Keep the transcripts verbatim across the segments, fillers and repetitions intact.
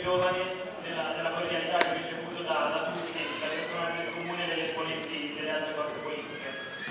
giovane, della, della cordialità che ho ricevuto da, da tutti, dalle persone del comune e dagli esponenti delle altre forze politiche.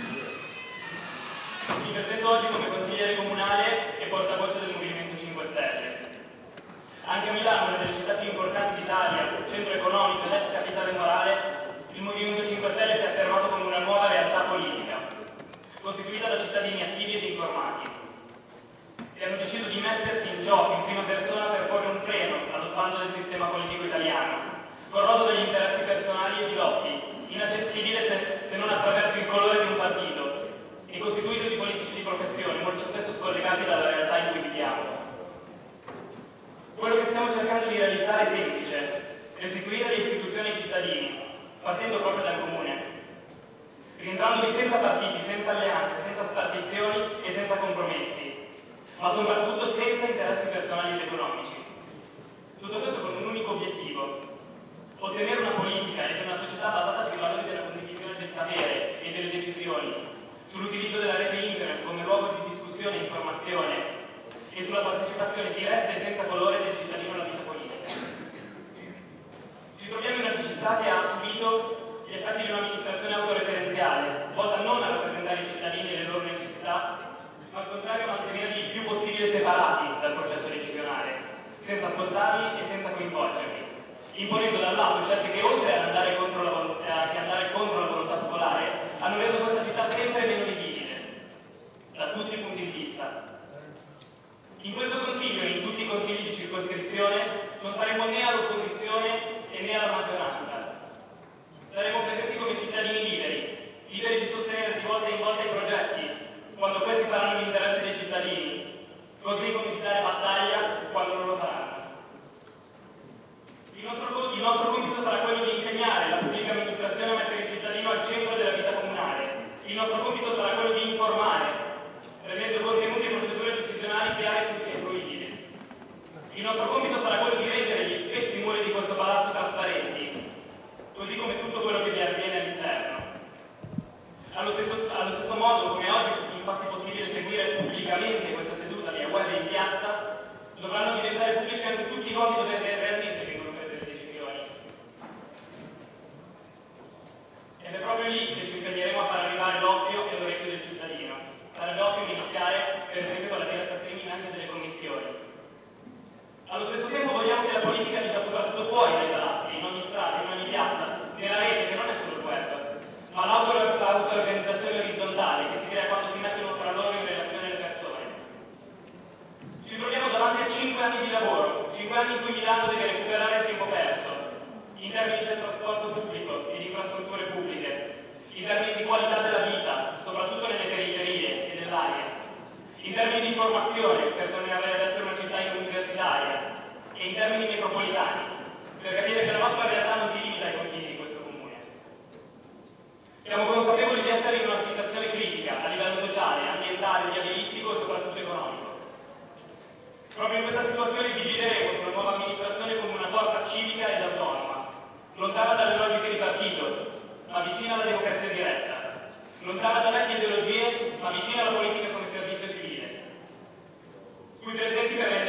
Mi presento oggi come consigliere comunale e portavoce del Movimento cinque Stelle. Anche a Milano, una delle città più importanti d'Italia, centro economico ed ex capitale morale, il Movimento cinque Stelle si è affermato come una nuova realtà politica, costituita da cittadini attivi ed informati, che hanno deciso di mettersi in gioco in prima persona per porre un freno allo sbando del sistema politico italiano, corroso dagli interessi personali e di lobby, inaccessibile se, se non attraverso il colore di un partito, e costituito di politici di professione, molto spesso scollegati dalla realtà in cui viviamo. Quello che stiamo cercando di realizzare è semplice: restituire le istituzioni ai cittadini, partendo proprio dal comune, rientrandovi senza partiti, senza alleanze, senza spartizioni e senza compromessi, ma soprattutto senza interessi personali ed economici. Tutto questo con un unico obiettivo: ottenere una politica ed una società basata sui valori della condivisione del sapere e delle decisioni, sull'utilizzo della rete internet come luogo di discussione e informazione e sulla partecipazione diretta e senza colore del cittadino alla vita politica. Ci troviamo in una città che ha subito gli effetti di un'amministrazione autoreferenziale, volta non a rappresentare i cittadini e le loro necessità, ma al contrario a mantenerli il più possibile separati dal processo decisionale, senza ascoltarli e senza coinvolgerli, imponendo dal lato scelte che, oltre ad andare contro la, eh, andare contro la volontà popolare, hanno reso questa città sempre meno vivibile, da tutti i punti di vista. In questo Consiglio e in tutti i consigli di circoscrizione non saremo né all'opposizione e né alla maggioranza. Saremo presenti come cittadini liberi, liberi di sostenere di volta in volta i progetti, quando questi faranno l'interesse dei cittadini, così come di dare battaglia quando non lo faranno. Il nostro, il nostro compito sarà quello di impegnare la pubblica amministrazione a mettere il cittadino al centro della vita comunale. Il nostro compito sarà quello di informare, rendendo contenuti e procedure decisionali chiare e fruibili. Il nostro compito sarà quello di rendere gli spessi muri di questo palazzo trasparenti, così come tutto quello che vi avviene all'interno. Allo stesso, allo stesso modo, come oggi è infatti possibile seguire pubblicamente questa seduta via web e in piazza, dovranno diventare pubblici anche tutti i luoghi dove realmente vengono prese le decisioni. Ed è proprio lì che ci impegneremo a far arrivare l'occhio e l'orecchio del cittadino. Sarebbe ottimo iniziare, per esempio, con la diretta streaming anche delle commissioni. Allo stesso tempo vogliamo che la politica viva soprattutto fuori dai palazzi, in ogni strada, in ogni piazza, nella rete, che non è solo il web, ma l'auto-organizzazione orizzontale che si crea quando si mettono tra loro in relazione le persone. Ci troviamo davanti a cinque anni di lavoro, cinque anni in cui Milano deve recuperare il tempo perso, in termini del trasporto pubblico e di infrastrutture pubbliche, in termini di qualità della vita, soprattutto nelle periferie e nell'aria, in termini di formazione, per tornare ad essere una città universitaria, e in termini metropolitani, per capire che la nostra realtà non si limita ai confini di questo comune. Siamo consapevoli di essere in una situazione critica a livello sociale, ambientale, viabilistico e soprattutto economico. Proprio in questa situazione vigileremo sulla nuova amministrazione come una forza civica ed autonoma, lontana dalle logiche di partito, ma vicina alla democrazia diretta, lontana da vecchie ideologie, ma vicina alla politica come servizio civile, qui presenti per